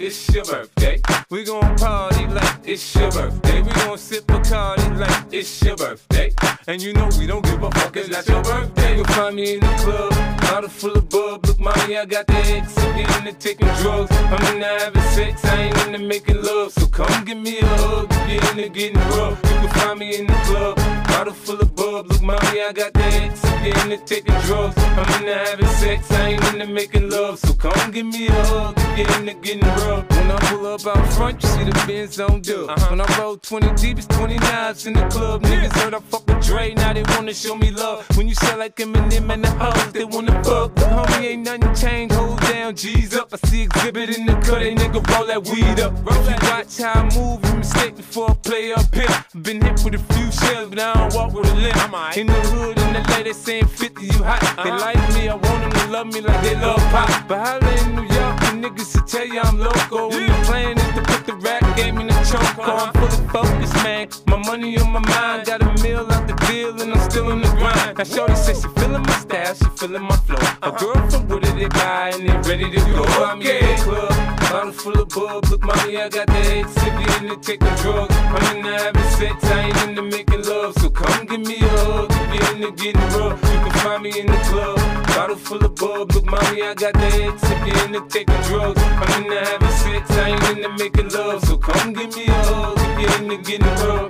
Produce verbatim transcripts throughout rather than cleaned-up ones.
it's your birthday. We gon' party like it's your birthday. We gon' sip Bacardi like it's your birthday. And you know we don't give a fuck, it's not your birthday. You'll find me in the club, bottle full of bub. Look, mommy, I got the X, I'm getting into taking drugs. I'm into having sex, I ain't into making love. So come give me a hug, if you're into getting rough. You can find me in the club, bottle full of bub. Look, mommy, I got the X, I'm getting into taking drugs. I'm into having sex, I ain't into making love. So come give me a hug, if you're into getting rough. When I pull up out front, you see the Benz on dub. Uh-huh. When I roll twenty deep, it's twenty-nines in the club. Niggas heard I fuck with Dre, now they wanna show me love. When you sell like Eminem and the hoes, they wanna fuck. But homie, ain't nothing changed, hold down, G's up. I see exhibit in the cut, they nigga roll that weed up. Roll that. Watch how I move, you mistake before I play up here. Been hit with a few shells, but I don't walk with a limp. In the hood, in the lady, they saying fifty, you hot. Uh-huh. They like me, I want them to love me like they love pop. But holla in New York, the niggas will tell you I'm loco. Yeah. And the plan is to put the rap game in the choke. Uh-huh. I'm fully focused, man. My money on my mind, got a meal out the deal, and I'm still in the grind. Now shorty says she feeling my style, she feeling my flow. A girl from Wooded, they buy, and they ready to go. I'm in the club, bottle full of bub. Look, mommy, I got the X, if you into taking drugs. I'm into having sex, I ain't into making love. So come give me a hug, if you're into getting rough. You can find me in the club, bottle full of bub. Look, mommy, I got the X, if you're into taking drugs. I'm into having sex, I ain't into making love. So come give me a hug, if you're into getting rough.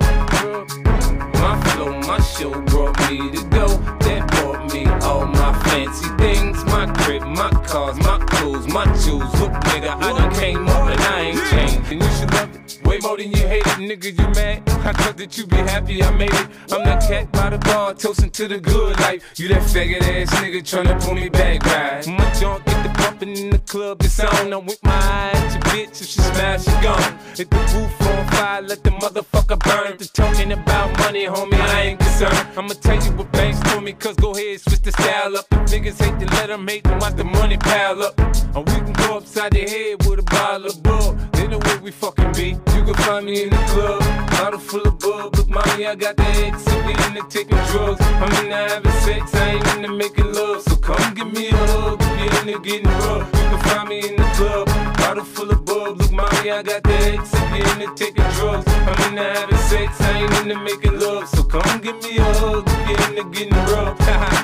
My flow, my show brought me to go. That brought me all my fancy things. My crib, my cars, my clothes, my jewels. Look, nigga, I done came up and I ain't changed. And you should love it way more than you hate it. Nigga, you mad? I thought that you be happy I made it. I'm that cat by the bar, toasting to the good life. You that faggot ass nigga tryna pull me back, right? My junk get the bumpin' in the club, it's on. I'm with my eye at your bitch, if she smash, she gone. Hit the roof on fire, let the motherfucker burn. The talking about money, homie, I ain't concerned. I'ma tell you what banks told me, cause go ahead, switch the style up. If niggas hate to let them hate them, watch the money pile up. Or we can go upside the head with a bottle of bub. They know where we fucking be. You can find me in the club, bottle full of bub. Look, mommy, I got the X, if we into taking drugs. I'm into having sex, I ain't into making love. So come give me a hug, if you're into getting rough. You can find me in the club, bottle full of bub. Look, mommy, I got the X, if you're into taking drugs. I'm into having sex, I ain't into making love. So come give me a hug, if you're into getting rough.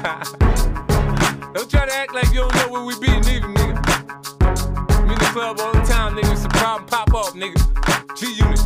Don't try to act like you don't know where we be, neither, nigga. I'm in the club all the time, nigga. It's a problem, pop off, nigga. G-Unit.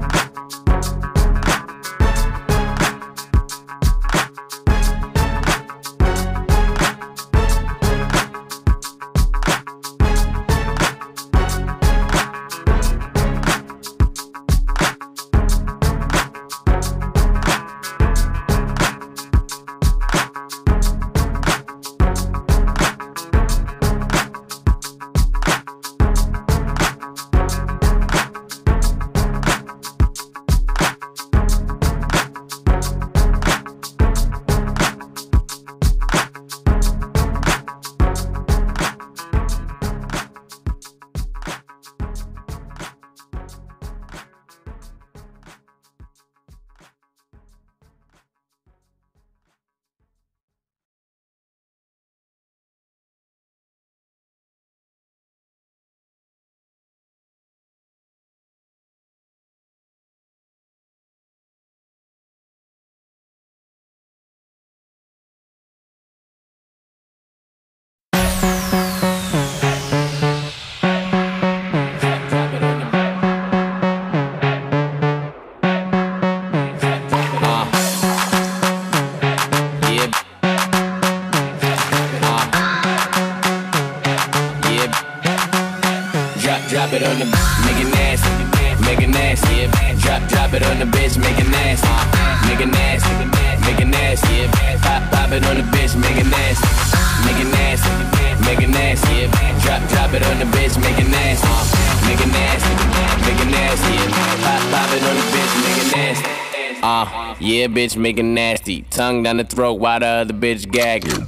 Drop it on the make it nasty, make it nasty. Yeah. Drop, drop it on the bitch, make it nasty, make it nasty, make it nasty. Yeah. Pop, pop it on the bitch, make it nasty, make it nasty, make it nasty. Yeah. Drop, drop it on the bitch, make it nasty, make it nasty, make it nasty. Yeah. Pop, pop it on the bitch, make it nasty. Uh, yeah, bitch, make it nasty. Tongue down the throat while the other bitch gagging.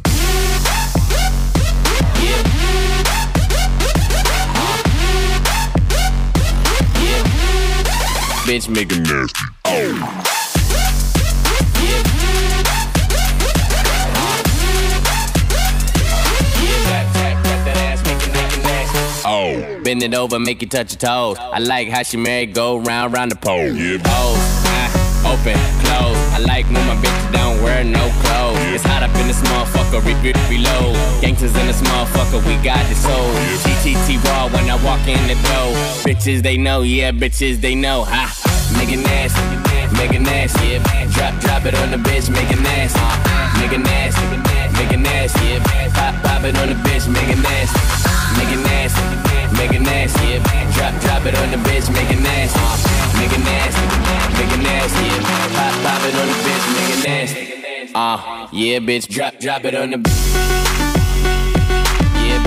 Bitch, make it nasty. Oh. Oh, bend it over, make you touch your toes. I like how she married, go round, round the pole. Yeah, pose, uh, open, close. I like when my bitch don't wear no clothes. It's hot up in this motherfucker, re re reload. Gangsters in this motherfucker, we got the soul. T T T raw when I walk in the door. Bitches they know, yeah, bitches they know. Ha, make it nasty, make it nasty. Yeah. Drop, drop it on the bitch, make it nasty. Make it nasty, make it nasty. Yeah. Pop, pop it on the bitch, make it nasty. Make it nasty, make it nasty. Yeah. Drop, drop it on the bitch, make it nasty. Make it nasty, make it nasty. Yeah. Pop, pop it on the bitch, make it nasty. Ah, uh, yeah, bitch, drop, drop it on the bitch. Yeah.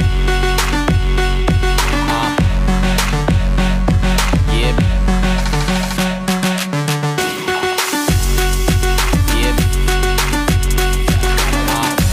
Ah, uh, yeah. Yeah. Ah, uh,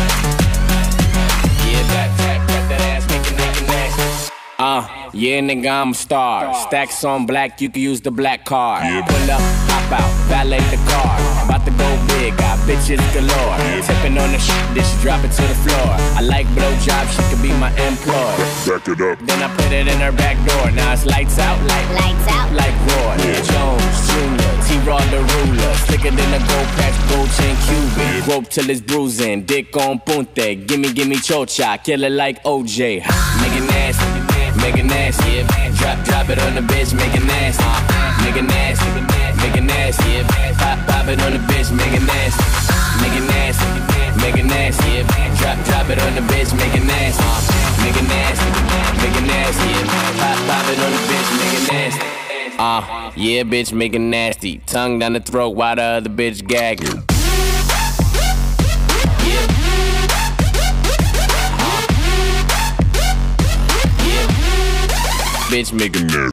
yeah, back, back, back that ass, make it, make it nasty. Ah. Uh, Yeah, nigga, I'm a star. Stacks on black, you can use the black card. Yeah. Pull up, hop out, valet the car. About to go big, got bitches galore. Yeah. Tipping on the shit, then she drop it to the floor. I like blowjobs, she could be my employee. Back it up. Then I put it in her back door. Now it's lights out, like lights out, like Roy Yeah. Jones Junior T-Raw the ruler, slicker than a gold patch, gold chain Cuban. Yeah. Rope till it's bruising, dick on punte. Gimme, gimme chocha, kill it like O J. Make it nasty. Make it nasty, yeah. Drop, drop it on the bitch, make it nasty. Make it nasty, make it nasty, yeah. Pop, pop it on the bitch, make it nasty. Make it nasty, make it nasty, yeah. Drop, drop it on the bitch, make it nasty. Make it nasty, make it nasty, yeah. Pop, pop it on the bitch, make it nasty. Ah, uh, yeah, bitch, make it nasty. Tongue down the throat while the other bitch gagging. Bitch, make it nasty.